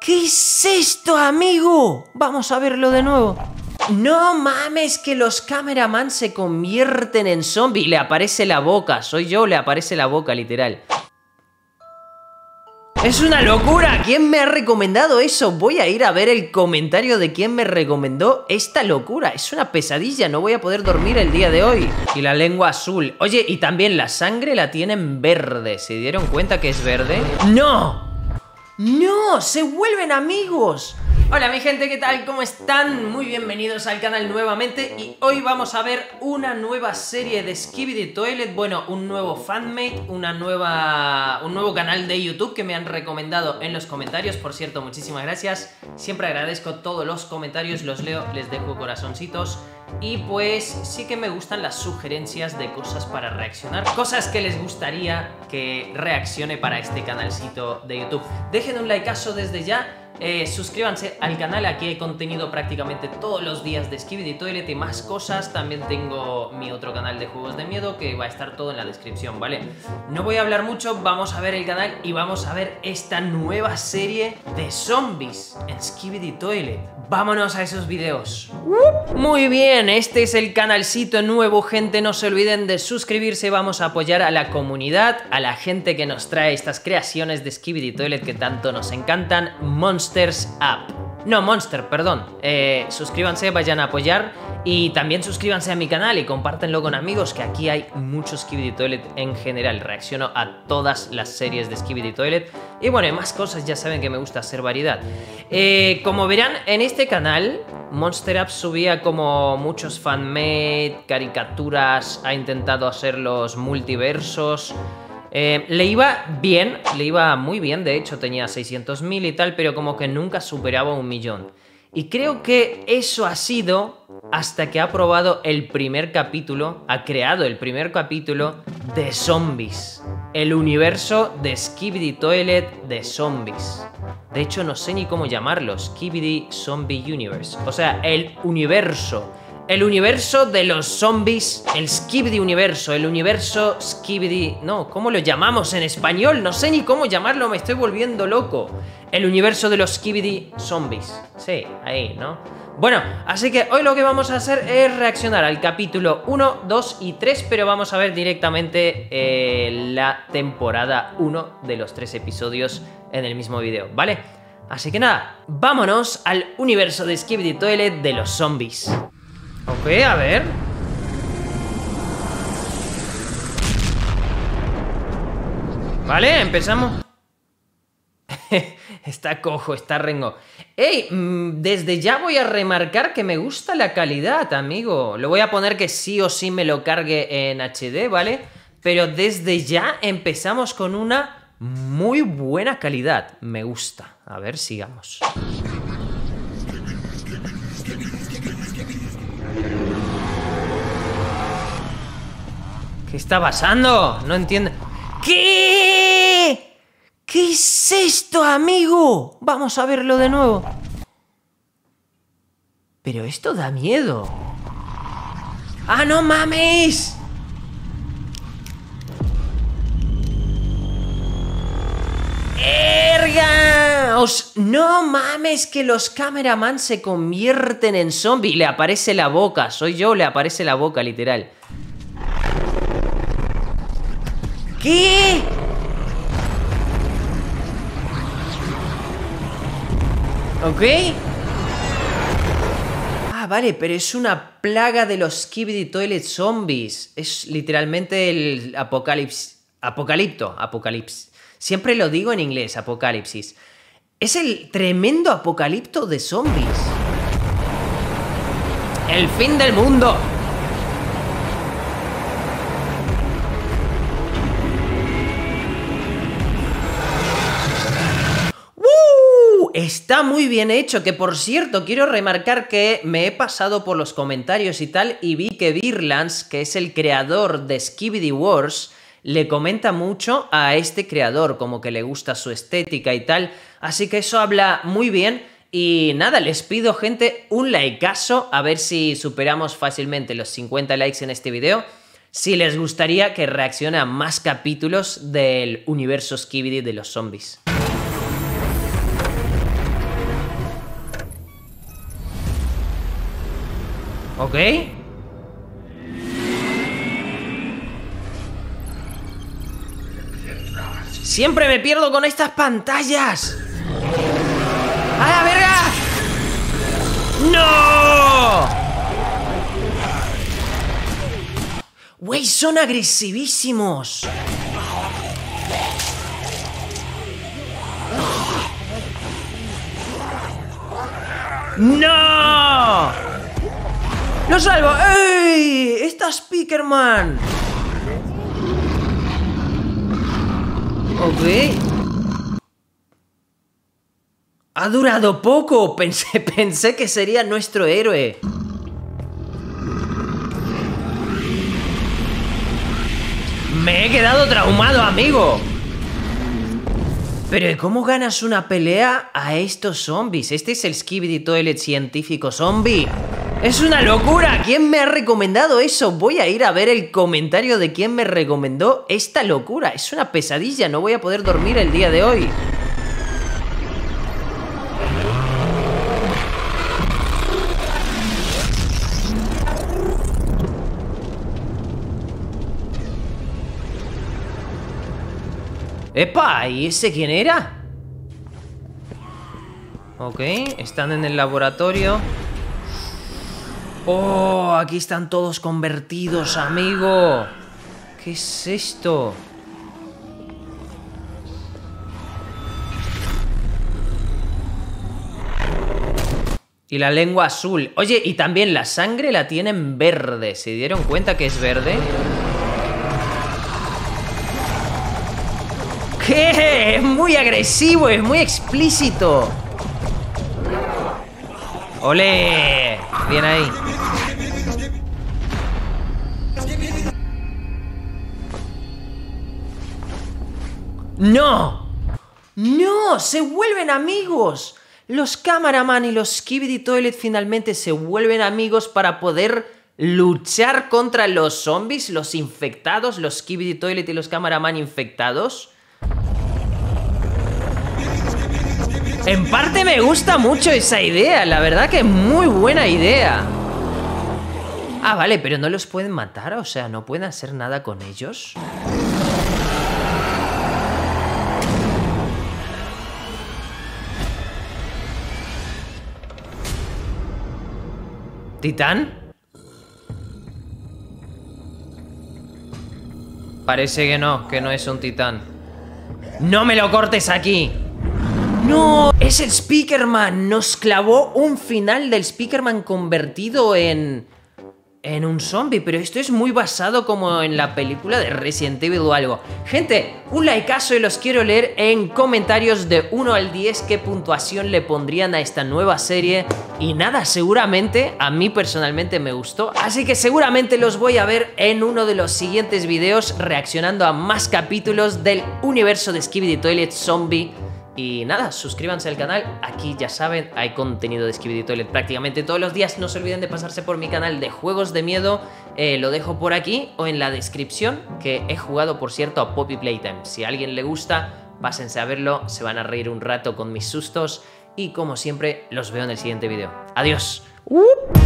¿Qué es esto, amigo? Vamos a verlo de nuevo. No mames, que los cameraman se convierten en zombie. Le aparece la boca, soy yo, le aparece la boca, literal. ¡Es una locura! ¿Quién me ha recomendado eso? Voy a ir a ver el comentario de quién me recomendó esta locura. Es una pesadilla, no voy a poder dormir el día de hoy. Y la lengua azul. Oye, y también la sangre la tienen verde. ¿Se dieron cuenta que es verde? ¡No! ¡No! ¡Se vuelven amigos! Hola mi gente, ¿qué tal? ¿Cómo están? Muy bienvenidos al canal nuevamente. Y hoy vamos a ver una nueva serie de Skibidi Toilet. Bueno, un nuevo fanmate, un nuevo canal de YouTube que me han recomendado en los comentarios. Por cierto, muchísimas gracias. Siempre agradezco todos los comentarios, los leo, les dejo corazoncitos. Y pues sí que me gustan las sugerencias de cosas para reaccionar, cosas que les gustaría que reaccione para este canalcito de YouTube. Dejen un likeazo desde ya. Suscríbanse al canal, aquí hay contenido prácticamente todos los días de Skibidi Toilet y más cosas. También tengo mi otro canal de juegos de miedo que va a estar todo en la descripción, ¿vale? No voy a hablar mucho, vamos a ver el canal y vamos a ver esta nueva serie de zombies en Skibidi Toilet. Vámonos a esos videos. Muy bien, este es el canalcito nuevo, gente, no se olviden de suscribirse. Vamos a apoyar a la comunidad, a la gente que nos trae estas creaciones de Skibidi Toilet que tanto nos encantan. Monsters Up. No, Monster, perdón. Suscríbanse, vayan a apoyar y también suscríbanse a mi canal y compártenlo con amigos, que aquí hay mucho Skibidi Toilet en general. Reacciono a todas las series de Skibidi Toilet y bueno, y más cosas, ya saben que me gusta hacer variedad. Como verán, en este canal Monster Up subía como muchos fanmade, caricaturas, ha intentado hacer los multiversos. Le iba bien, le iba muy bien, de hecho tenía 600.000 y tal, pero como que nunca superaba 1 millón. Y creo que eso ha sido hasta que ha probado el primer capítulo, ha creado el primer capítulo de zombies. El universo de Skibidi Toilet de zombies. De hecho no sé ni cómo llamarlo, Skibidi Zombie Universe. O sea, el universo de los zombies, el Skibidi universo, el universo Skibidi... No, ¿cómo lo llamamos en español? No sé ni cómo llamarlo, me estoy volviendo loco. El universo de los Skibidi zombies. Sí, ahí, ¿no? Bueno, así que hoy lo que vamos a hacer es reaccionar al capítulo 1, 2 y 3, pero vamos a ver directamente la temporada 1 de los 3 episodios en el mismo video, ¿vale? Así que nada, vámonos al universo de Skibidi Toilet de los zombies. Ok, a ver. Vale, empezamos. Está cojo, está rengo. ¡Ey! Desde ya voy a remarcar que me gusta la calidad, amigo. Lo voy a poner que sí o sí me lo cargue en HD, ¿vale? Pero desde ya empezamos con una muy buena calidad. Me gusta. A ver, sigamos. ¿Qué está pasando? No entiendo. ¿Qué? ¿Qué es esto, amigo? Vamos a verlo de nuevo. Pero esto da miedo. ¡Ah, no mames! ¡Erga! No mames, que los cameraman se convierten en zombie. Le aparece la boca, soy yo, le aparece la boca, literal. ¿Qué? ¿Ok? Ah, vale, pero es una plaga de los Skibidi Toilet Zombies. Es literalmente el apocalipsis. Apocalipsis. Siempre lo digo en inglés, apocalipsis. Es el tremendo apocalipto de zombies. El fin del mundo. Está muy bien hecho, que por cierto, quiero remarcar que me he pasado por los comentarios y tal y vi que Virlans, que es el creador de Skibidi Wars, le comenta mucho a este creador, como que le gusta su estética y tal, así que eso habla muy bien. Y nada, les pido, gente, un likeazo, a ver si superamos fácilmente los 50 likes en este video. Si les gustaría que reaccione a más capítulos del universo Skibidi de los zombies. ¿Ok? Siempre me pierdo con estas pantallas. ¡A la verga! ¡No! Güey, son agresivísimos. ¡No! ¡Lo salvo! ¡Ey! ¡Está Speakerman! Ok. Ha durado poco. Pensé que sería nuestro héroe. Me he quedado traumado, amigo. Pero ¿cómo ganas una pelea a estos zombies? Este es el Skibidi Toilet científico zombie. ¡Es una locura! ¿Quién me ha recomendado eso? Voy a ir a ver el comentario de quién me recomendó esta locura. Es una pesadilla, no voy a poder dormir el día de hoy. ¡Epa! ¿Y ese quién era? Ok, están en el laboratorio. ¡Oh! Aquí están todos convertidos, amigo. ¿Qué es esto? Y la lengua azul. Oye, y también la sangre la tienen verde. ¿Se dieron cuenta que es verde? ¿Qué? Es muy agresivo, es muy explícito. ¡Ole! Bien ahí. ¡No! ¡No! ¡Se vuelven amigos! Los Cameraman y los Skibidi Toilet finalmente se vuelven amigos para poder luchar contra los zombies, los infectados, los Skibidi Toilet y los Cameraman infectados. En parte me gusta mucho esa idea, la verdad que es muy buena idea. Ah, vale, pero no los pueden matar, o sea, no pueden hacer nada con ellos. ¿Titán? Parece que no es un titán. ¡No me lo cortes aquí! ¡No! ¡Es el Speakerman! Nos clavó un final del Speakerman convertido en un zombie, pero esto es muy basado como en la película de Resident Evil o algo. Gente, un likeazo y los quiero leer en comentarios de 1 al 10 qué puntuación le pondrían a esta nueva serie. Y nada, seguramente, a mí personalmente me gustó, así que seguramente los voy a ver en uno de los siguientes videos reaccionando a más capítulos del universo de Skibidi Toilet Zombie. Y nada, suscríbanse al canal, aquí ya saben, hay contenido de Skibidi Toilet prácticamente todos los días. No se olviden de pasarse por mi canal de juegos de miedo, lo dejo por aquí o en la descripción, que he jugado por cierto a Poppy Playtime. Si a alguien le gusta, pásense a verlo, se van a reír un rato con mis sustos y como siempre los veo en el siguiente video. ¡Adiós!